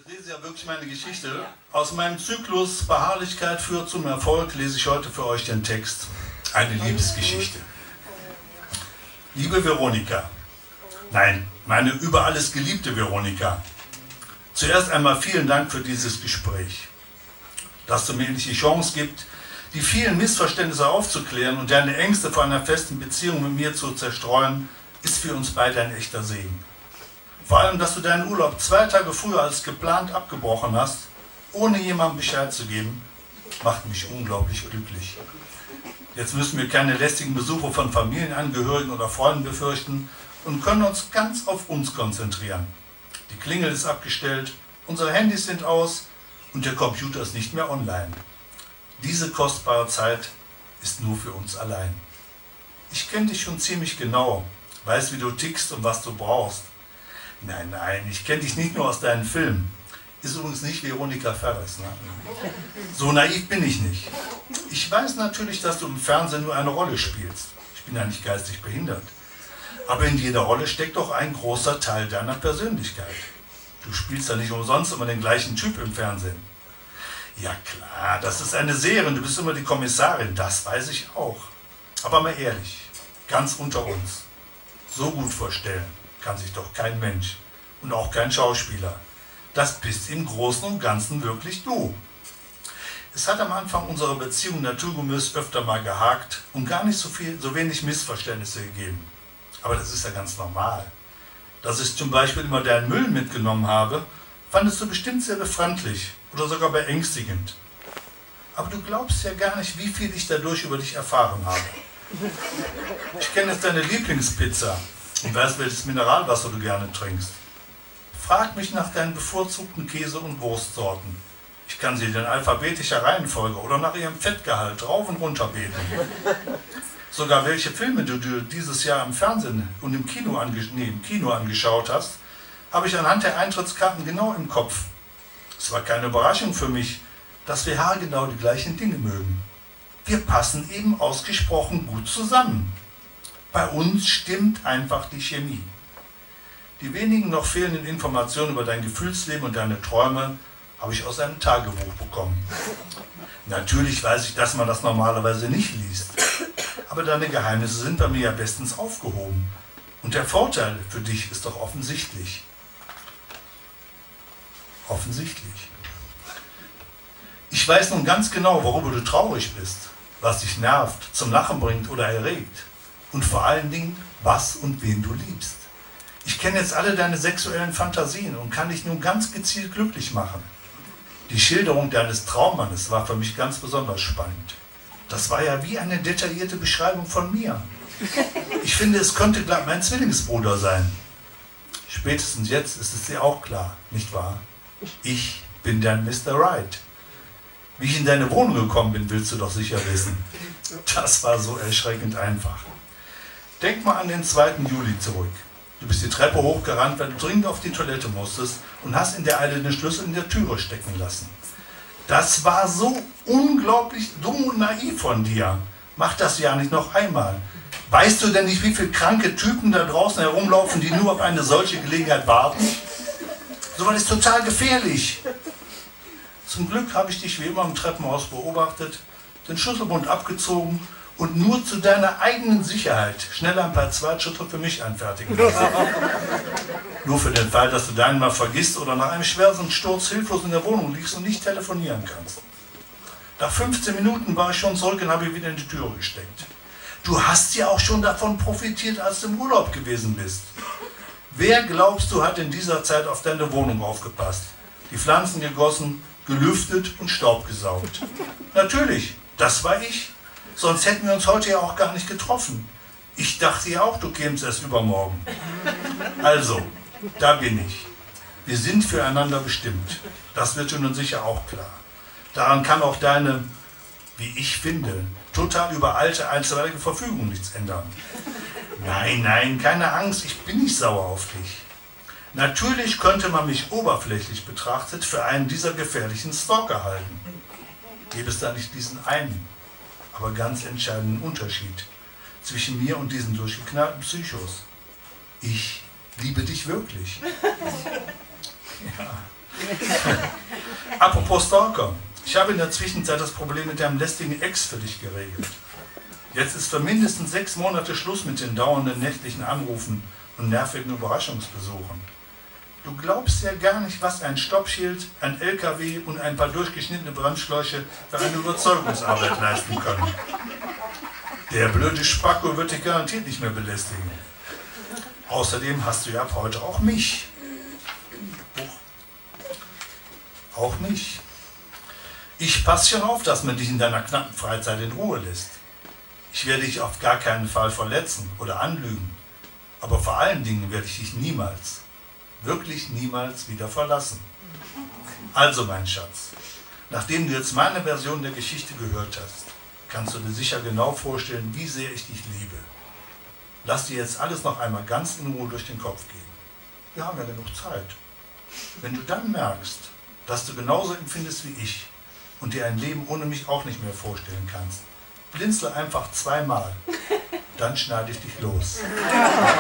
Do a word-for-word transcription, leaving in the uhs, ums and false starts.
lese ja wirklich meine Geschichte. Aus meinem Zyklus Beharrlichkeit führt zum Erfolg lese ich heute für euch den Text. Eine Liebesgeschichte. Liebe Veronika. Nein, meine über alles geliebte Veronika. Zuerst einmal vielen Dank für dieses Gespräch. Dass du mir endlich die Chance gibst, die vielen Missverständnisse aufzuklären und deine Ängste vor einer festen Beziehung mit mir zu zerstreuen, ist für uns beide ein echter Segen. Vor allem, dass du deinen Urlaub zwei Tage früher als geplant abgebrochen hast, ohne jemandem Bescheid zu geben, macht mich unglaublich glücklich. Jetzt müssen wir keine lästigen Besuche von Familienangehörigen oder Freunden befürchten und können uns ganz auf uns konzentrieren. Die Klingel ist abgestellt, unsere Handys sind aus und der Computer ist nicht mehr online. Diese kostbare Zeit ist nur für uns allein. Ich kenne dich schon ziemlich genau, weiß, wie du tickst und was du brauchst. Nein, nein, ich kenne dich nicht nur aus deinen Filmen. Ist übrigens nicht Veronika Ferres. Ne? So naiv bin ich nicht. Ich weiß natürlich, dass du im Fernsehen nur eine Rolle spielst. Ich bin ja nicht geistig behindert. Aber in jeder Rolle steckt doch ein großer Teil deiner Persönlichkeit. Du spielst ja nicht umsonst immer den gleichen Typ im Fernsehen. Ja klar, das ist eine Serie, du bist immer die Kommissarin, das weiß ich auch. Aber mal ehrlich, ganz unter uns, so gut vorstellen kann sich doch kein Mensch und auch kein Schauspieler. Das bist im Großen und Ganzen wirklich du. Es hat am Anfang unserer Beziehung naturgemäß öfter mal gehakt und gar nicht so viel, so wenig Missverständnisse gegeben. Aber das ist ja ganz normal. Dass ich zum Beispiel immer deinen Müll mitgenommen habe, fandest du bestimmt sehr befremdlich oder sogar beängstigend. Aber du glaubst ja gar nicht, wie viel ich dadurch über dich erfahren habe. Ich kenne jetzt deine Lieblingspizza und weiß, welches Mineralwasser du gerne trinkst. Frag mich nach deinen bevorzugten Käse- und Wurstsorten. Ich kann sie in alphabetischer Reihenfolge oder nach ihrem Fettgehalt rauf und runter beten. Sogar welche Filme du dieses Jahr im Fernsehen und im Kino, ange nee, im Kino angeschaut hast, habe ich anhand der Eintrittskarten genau im Kopf. Es war keine Überraschung für mich, dass wir haargenau die gleichen Dinge mögen. Wir passen eben ausgesprochen gut zusammen. Bei uns stimmt einfach die Chemie. Die wenigen noch fehlenden Informationen über dein Gefühlsleben und deine Träume habe ich aus einem Tagebuch bekommen. Natürlich weiß ich, dass man das normalerweise nicht liest. Aber deine Geheimnisse sind bei mir ja bestens aufgehoben. Und der Vorteil für dich ist doch offensichtlich. Offensichtlich. Ich weiß nun ganz genau, worüber du traurig bist, was dich nervt, zum Lachen bringt oder erregt. Und vor allen Dingen, was und wen du liebst. Ich kenne jetzt alle deine sexuellen Fantasien und kann dich nun ganz gezielt glücklich machen. Die Schilderung deines Traummannes war für mich ganz besonders spannend. Das war ja wie eine detaillierte Beschreibung von mir. Ich finde, es könnte gleich mein Zwillingsbruder sein. Spätestens jetzt ist es dir auch klar, nicht wahr? Ich bin dein Mister Right. Wie ich in deine Wohnung gekommen bin, willst du doch sicher wissen. Das war so erschreckend einfach. Denk mal an den zweiten Juli zurück. Du bist die Treppe hochgerannt, weil du dringend auf die Toilette musstest und hast in der Eile den Schlüssel in der Türe stecken lassen. Das war so unglaublich dumm und naiv von dir. Mach das ja nicht noch einmal. Weißt du denn nicht, wie viele kranke Typen da draußen herumlaufen, die nur auf eine solche Gelegenheit warten? So was ist total gefährlich. Zum Glück habe ich dich wie immer im Treppenhaus beobachtet, den Schlüsselbund abgezogen und nur zu deiner eigenen Sicherheit schnell ein paar Zweitschritte für mich anfertigen lassen. Nur für den Fall, dass du deinen mal vergisst oder nach einem schweren Sturz hilflos in der Wohnung liegst und nicht telefonieren kannst. Nach fünfzehn Minuten war ich schon zurück und habe wieder in die Türe gesteckt. Du hast ja auch schon davon profitiert, als du im Urlaub gewesen bist. Wer, glaubst du, hat in dieser Zeit auf deine Wohnung aufgepasst? Die Pflanzen gegossen, gelüftet und Staub gesaugt. Natürlich, das war ich. Sonst hätten wir uns heute ja auch gar nicht getroffen. Ich dachte ja auch, du kämst erst übermorgen. Also, da bin ich. Wir sind füreinander bestimmt. Das wird dir nun sicher auch klar. Daran kann auch deine, wie ich finde, total übereilte einstweilige Verfügung nichts ändern. Nein, nein, keine Angst, ich bin nicht sauer auf dich. Natürlich könnte man mich oberflächlich betrachtet für einen dieser gefährlichen Stalker halten. Gäbe es da nicht diesen einen, aber ganz entscheidenden Unterschied zwischen mir und diesen durchgeknallten Psychos. Ich liebe dich wirklich. Ja, Apropos Stalker. Ich habe in der Zwischenzeit das Problem mit deinem lästigen Ex für dich geregelt. Jetzt ist für mindestens sechs Monate Schluss mit den dauernden nächtlichen Anrufen und nervigen Überraschungsbesuchen. Du glaubst ja gar nicht, was ein Stoppschild, ein L K W und ein paar durchgeschnittene Bremsschläuche für eine Überzeugungsarbeit leisten können. Der blöde Spacko wird dich garantiert nicht mehr belästigen. Außerdem hast du ja ab heute auch mich. Auch mich. Ich passe schon auf, dass man dich in deiner knappen Freizeit in Ruhe lässt. Ich werde dich auf gar keinen Fall verletzen oder anlügen. Aber vor allen Dingen werde ich dich niemals, wirklich niemals wieder verlassen. Also, mein Schatz, nachdem du jetzt meine Version der Geschichte gehört hast, kannst du dir sicher genau vorstellen, wie sehr ich dich liebe. Lass dir jetzt alles noch einmal ganz in Ruhe durch den Kopf gehen. Wir haben ja genug Zeit. Wenn du dann merkst, dass du genauso empfindest wie ich und dir ein Leben ohne mich auch nicht mehr vorstellen kannst, blinzle einfach zweimal, dann schneide ich dich los.